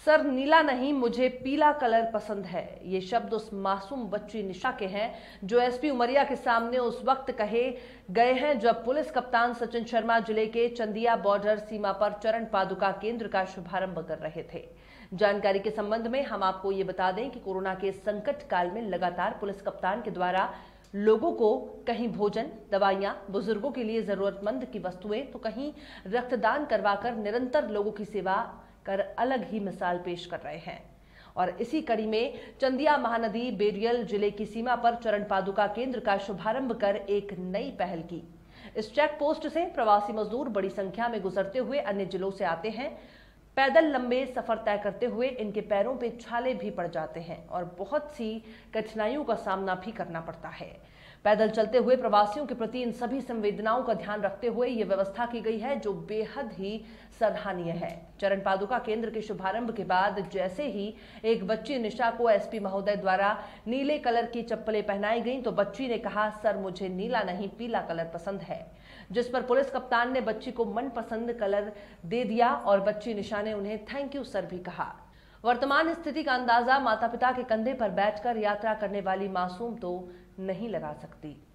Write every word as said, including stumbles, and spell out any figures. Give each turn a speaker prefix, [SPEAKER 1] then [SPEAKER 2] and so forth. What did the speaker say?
[SPEAKER 1] Sir नीला नहीं मुझे पीला कलर पसंद है। ये शब्द उस मासूम बच्ची निशा के हैं जो एसपी उमरिया के सामने उस वक्त कहे गए हैं जब पुलिस कप्तान सचिन शर्मा जिले के चंदिया बॉर्डर सीमा पर चरण पादुका केंद्र का शुभारंभ कर रहे थे। जानकारी के संबंध में हम आपको ये बता दें कि कोरोना के संकट काल में लगातार पुलिस कप्तान के द्वारा लोगों को कहीं भोजन, दवाइयां, बुजुर्गों के लिए जरूरतमंद की वस्तुएं तो कहीं रक्तदान करवाकर निरंतर लोगों की सेवा कर अलग ही मिसाल पेश कर रहे हैं। और इसी कड़ी में चंदिया महानदी बेरियल जिले की सीमा पर चरण पादुका केंद्र का शुभारंभ कर एक नई पहल की। इस चेक पोस्ट से प्रवासी मजदूर बड़ी संख्या में गुजरते हुए अन्य जिलों से आते हैं। पैदल लंबे सफर तय करते हुए इनके पैरों पे छाले भी पड़ जाते हैं और बहुत सी कठिनाइयों का सामना भी करना पड़ता है। पैदल चलते हुए प्रवासियों के प्रति इन सभी संवेदनाओं का ध्यान रखते हुए ये व्यवस्था की गई है जो बेहद ही सराहनीय है। चरण पादुका केंद्र के शुभारंभ के बाद जैसे ही एक बच्ची निशा को एसपी महोदय द्वारा नीले कलर की चप्पलें पहनाई गईं तो बच्ची ने कहा, सर मुझे नीला नहीं पीला कलर पसंद है, जिस पर पुलिस कप्तान ने बच्ची को मनपसंद कलर दे दिया और बच्ची निशा ने उन्हें थैंक यू सर भी कहा। वर्तमान स्थिति का अंदाजा माता पिता के कंधे पर बैठकर यात्रा करने वाली मासूम तो नहीं लगा सकती।